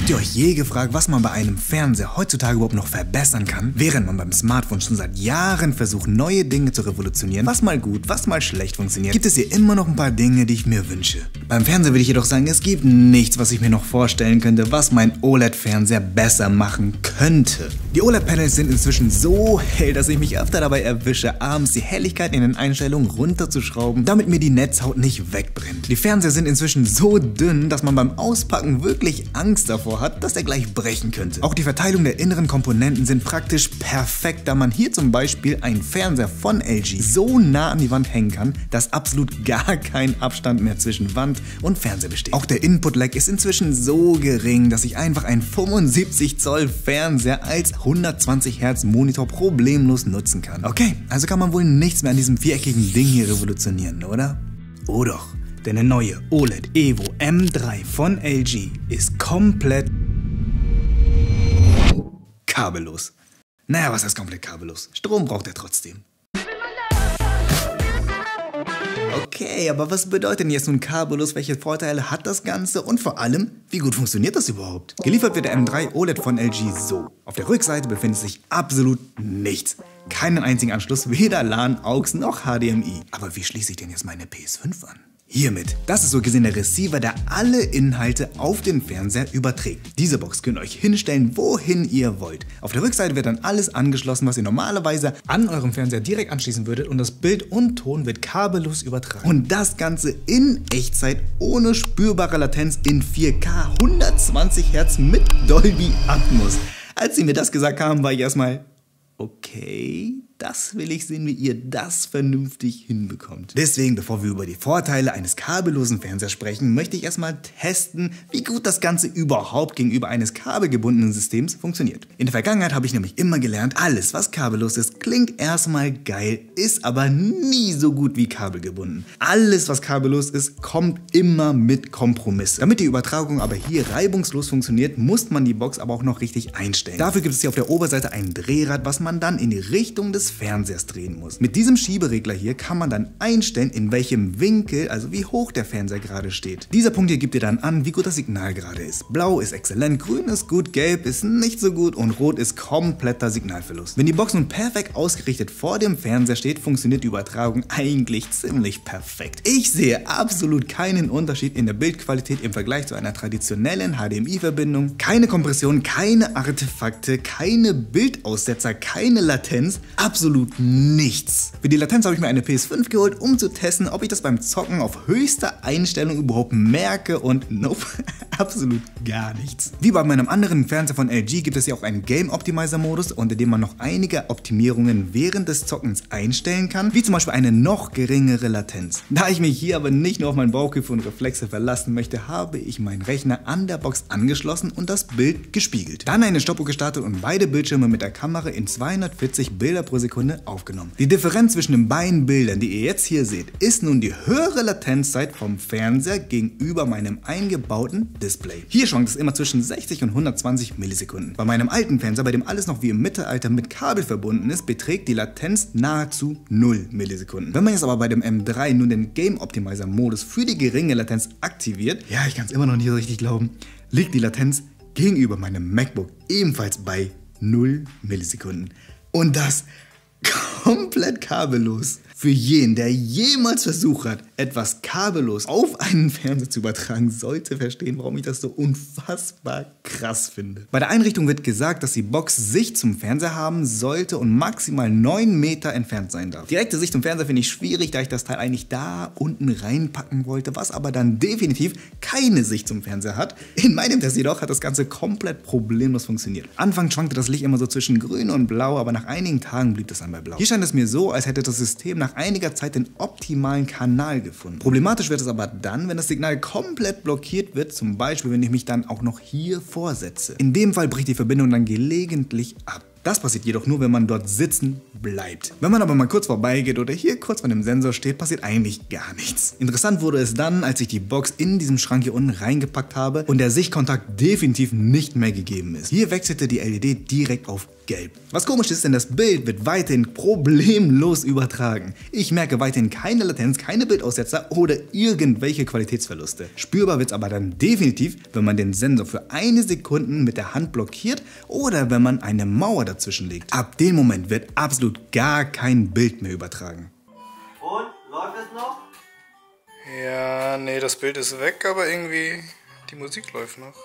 Habt ihr euch je gefragt, was man bei einem Fernseher heutzutage überhaupt noch verbessern kann? Während man beim Smartphone schon seit Jahren versucht, neue Dinge zu revolutionieren, was mal gut, was mal schlecht funktioniert, gibt es hier immer noch ein paar Dinge, die ich mir wünsche. Beim Fernseher würde ich jedoch sagen, es gibt nichts, was ich mir noch vorstellen könnte, was mein OLED-Fernseher besser machen könnte. Die OLED-Panels sind inzwischen so hell, dass ich mich öfter dabei erwische, abends die Helligkeit in den Einstellungen runterzuschrauben, damit mir die Netzhaut nicht wegbrennt. Die Fernseher sind inzwischen so dünn, dass man beim Auspacken wirklich Angst davor hat, dass er gleich brechen könnte. Auch die Verteilung der inneren Komponenten sind praktisch perfekt, da man hier zum Beispiel einen Fernseher von LG so nah an die Wand hängen kann, dass absolut gar kein Abstand mehr zwischen Wand und Fernseher besteht. Auch der Input-Lag ist inzwischen so gering, dass ich einfach einen 75 Zoll Fernseher als 120 Hertz Monitor problemlos nutzen kann. Okay, also kann man wohl nichts mehr an diesem viereckigen Ding hier revolutionieren, oder? Oh doch. Denn der neue OLED Evo M3 von LG ist komplett kabellos. Naja, was heißt komplett kabellos? Strom braucht er trotzdem. Okay, aber was bedeutet denn jetzt nun kabellos? Welche Vorteile hat das Ganze? Und vor allem, wie gut funktioniert das überhaupt? Geliefert wird der M3 OLED von LG so. Auf der Rückseite befindet sich absolut nichts. Keinen einzigen Anschluss, weder LAN, AUX noch HDMI. Aber wie schließe ich denn jetzt meine PS5 an? Hiermit. Das ist so gesehen der Receiver, der alle Inhalte auf den Fernseher überträgt. Diese Box könnt ihr euch hinstellen, wohin ihr wollt. Auf der Rückseite wird dann alles angeschlossen, was ihr normalerweise an eurem Fernseher direkt anschließen würdet, und das Bild und Ton wird kabellos übertragen. Und das Ganze in Echtzeit ohne spürbare Latenz in 4K 120 Hertz mit Dolby Atmos. Als sie mir das gesagt haben, war ich erstmal: Okay, das will ich sehen, wie ihr das vernünftig hinbekommt. Deswegen, bevor wir über die Vorteile eines kabellosen Fernsehers sprechen, möchte ich erstmal testen, wie gut das Ganze überhaupt gegenüber eines kabelgebundenen Systems funktioniert. In der Vergangenheit habe ich nämlich immer gelernt, alles was kabellos ist, klingt erstmal geil, ist aber nie so gut wie kabelgebunden. Alles was kabellos ist, kommt immer mit Kompromissen. Damit die Übertragung aber hier reibungslos funktioniert, muss man die Box aber auch noch richtig einstellen. Dafür gibt es hier auf der Oberseite ein Drehrad, was man dann in die Richtung des Fernsehers drehen muss. Mit diesem Schieberegler hier kann man dann einstellen, in welchem Winkel, also wie hoch der Fernseher gerade steht. Dieser Punkt hier gibt dir dann an, wie gut das Signal gerade ist. Blau ist exzellent, grün ist gut, gelb ist nicht so gut und rot ist kompletter Signalverlust. Wenn die Box nun perfekt ausgerichtet vor dem Fernseher steht, funktioniert die Übertragung eigentlich ziemlich perfekt. Ich sehe absolut keinen Unterschied in der Bildqualität im Vergleich zu einer traditionellen HDMI-Verbindung. Keine Kompression, keine Artefakte, keine Bildaussetzer, keine Latenz, absolut nichts. Für die Latenz habe ich mir eine PS5 geholt, um zu testen, ob ich das beim Zocken auf höchster Einstellung überhaupt merke, und nope, absolut gar nichts. Wie bei meinem anderen Fernseher von LG gibt es ja auch einen Game Optimizer Modus, unter dem man noch einige Optimierungen während des Zockens einstellen kann, wie zum Beispiel eine noch geringere Latenz. Da ich mich hier aber nicht nur auf mein Bauchgefühl und Reflexe verlassen möchte, habe ich meinen Rechner an der Box angeschlossen und das Bild gespiegelt. Dann eine Stoppuhr gestartet und beide Bildschirme mit der Kamera in 240 Bilder pro Sekunde aufgenommen. Die Differenz zwischen den beiden Bildern, die ihr jetzt hier seht, ist nun die höhere Latenzzeit vom Fernseher gegenüber meinem eingebauten Display. Hier schwankt es immer zwischen 60 und 120 Millisekunden. Bei meinem alten Fernseher, bei dem alles noch wie im Mittelalter mit Kabel verbunden ist, beträgt die Latenz nahezu 0 Millisekunden. Wenn man jetzt aber bei dem M3 nun den Game Optimizer Modus für die geringe Latenz aktiviert, ja, ich kann es immer noch nicht so richtig glauben, liegt die Latenz gegenüber meinem MacBook ebenfalls bei 0 Millisekunden. Und das komplett kabellos. Für jeden, der jemals versucht hat, etwas kabellos auf einen Fernseher zu übertragen, sollte verstehen, warum ich das so unfassbar krass finde. Bei der Einrichtung wird gesagt, dass die Box Sicht zum Fernseher haben sollte und maximal 9 Meter entfernt sein darf. Direkte Sicht zum Fernseher finde ich schwierig, da ich das Teil eigentlich da unten reinpacken wollte, was aber dann definitiv keine Sicht zum Fernseher hat. In meinem Test jedoch hat das Ganze komplett problemlos funktioniert. Anfangs schwankte das Licht immer so zwischen grün und blau, aber nach einigen Tagen blieb das dann bei blau. Hier scheint es mir so, als hätte das System nach einiger Zeit den optimalen Kanal gefunden. Problematisch wird es aber dann, wenn das Signal komplett blockiert wird, zum Beispiel wenn ich mich dann auch noch hier vorsetze. In dem Fall bricht die Verbindung dann gelegentlich ab. Das passiert jedoch nur, wenn man dort sitzen bleibt. Wenn man aber mal kurz vorbeigeht oder hier kurz vor dem Sensor steht, passiert eigentlich gar nichts. Interessant wurde es dann, als ich die Box in diesem Schrank hier unten reingepackt habe und der Sichtkontakt definitiv nicht mehr gegeben ist. Hier wechselte die LED direkt auf gelb. Was komisch ist, denn das Bild wird weiterhin problemlos übertragen. Ich merke weiterhin keine Latenz, keine Bildaussetzer oder irgendwelche Qualitätsverluste. Spürbar wird es aber dann definitiv, wenn man den Sensor für 1 Sekunde mit der Hand blockiert oder wenn man eine Mauer dazwischen legt. Ab dem Moment wird absolut gar kein Bild mehr übertragen. Und? Läuft es noch? Ja, nee, das Bild ist weg, aber irgendwie die Musik läuft noch.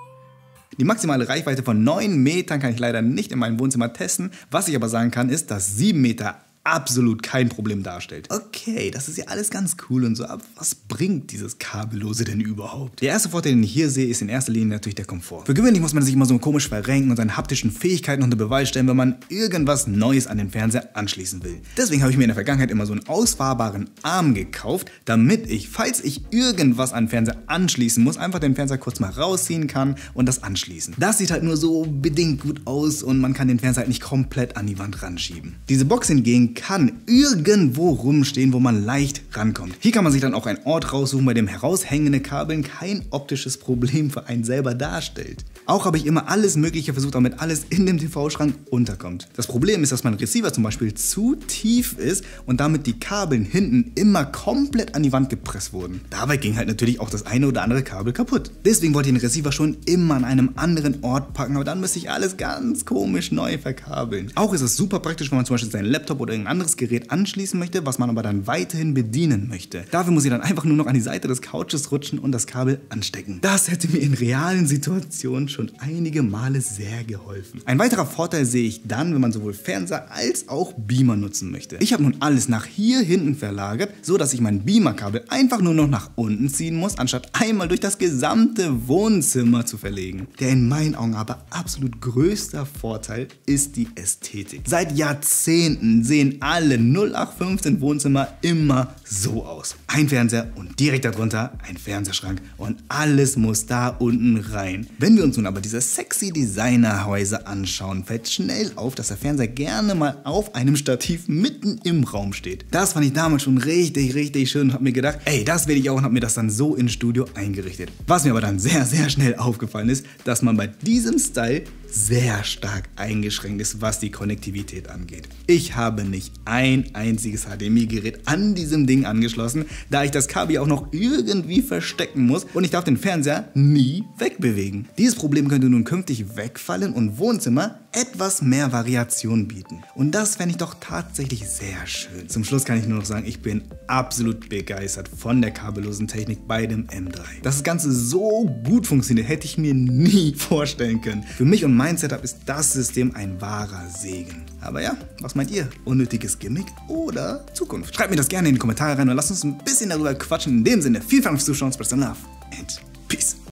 Die maximale Reichweite von 9 Metern kann ich leider nicht in meinem Wohnzimmer testen. Was ich aber sagen kann, ist, dass 7 Meter absolut kein Problem darstellt. Okay, das ist ja alles ganz cool und so, aber was bringt dieses Kabellose denn überhaupt? Der erste Vorteil, den ich hier sehe, ist in erster Linie natürlich der Komfort. Für gewöhnlich muss man sich immer so komisch verrenken und seine haptischen Fähigkeiten unter Beweis stellen, wenn man irgendwas Neues an den Fernseher anschließen will. Deswegen habe ich mir in der Vergangenheit immer so einen ausfahrbaren Arm gekauft, damit ich, falls ich irgendwas an den Fernseher anschließen muss, einfach den Fernseher kurz mal rausziehen kann und das anschließen. Das sieht halt nur so bedingt gut aus und man kann den Fernseher halt nicht komplett an die Wand ranschieben. Diese Box hingegen kann irgendwo rumstehen, wo man leicht rankommt. Hier kann man sich dann auch einen Ort raussuchen, bei dem heraushängende Kabeln kein optisches Problem für einen selber darstellt. Auch habe ich immer alles Mögliche versucht, damit alles in dem TV-Schrank unterkommt. Das Problem ist, dass mein Receiver zum Beispiel zu tief ist und damit die Kabeln hinten immer komplett an die Wand gepresst wurden. Dabei ging halt natürlich auch das eine oder andere Kabel kaputt. Deswegen wollte ich den Receiver schon immer an einem anderen Ort packen, aber dann müsste ich alles ganz komisch neu verkabeln. Auch ist es super praktisch, wenn man zum Beispiel seinen Laptop oder irgendein anderes Gerät anschließen möchte, was man aber dann weiterhin bedienen möchte. Dafür muss ich dann einfach nur noch an die Seite des Couches rutschen und das Kabel anstecken. Das hätte mir in realen Situationen schon einige Male sehr geholfen. Ein weiterer Vorteil sehe ich dann, wenn man sowohl Fernseher als auch Beamer nutzen möchte. Ich habe nun alles nach hier hinten verlagert, so dass ich mein Beamer-Kabel einfach nur noch nach unten ziehen muss, anstatt einmal durch das gesamte Wohnzimmer zu verlegen. Der in meinen Augen aber absolut größter Vorteil ist die Ästhetik. Seit Jahrzehnten sehen alle 0815 Wohnzimmer immer so aus. Ein Fernseher und direkt darunter ein Fernsehschrank und alles muss da unten rein. Wenn wir uns nun aber diese sexy Designerhäuser anschauen, fällt schnell auf, dass der Fernseher gerne mal auf einem Stativ mitten im Raum steht. Das fand ich damals schon richtig schön und habe mir gedacht, ey, das will ich auch, und habe mir das dann so ins Studio eingerichtet. Was mir aber dann sehr schnell aufgefallen ist, dass man bei diesem Style sehr stark eingeschränkt ist, was die Konnektivität angeht. Ich habe nicht ein einziges HDMI-Gerät an diesem Ding angeschlossen, da ich das Kabel auch noch irgendwie verstecken muss und ich darf den Fernseher nie wegbewegen. Dieses Problem könnte nun künftig wegfallen und Wohnzimmer etwas mehr Variation bieten. Und das fände ich doch tatsächlich sehr schön. Zum Schluss kann ich nur noch sagen, ich bin absolut begeistert von der kabellosen Technik bei dem M3. Dass das Ganze so gut funktioniert, hätte ich mir nie vorstellen können. Für mich und mein Setup ist das System ein wahrer Segen. Aber ja, was meint ihr? Unnötiges Gimmick oder Zukunft? Schreibt mir das gerne in die Kommentare rein und lasst uns ein bisschen darüber quatschen. In dem Sinne, viel Spaß fürs Zuschauen, Spread some love and peace.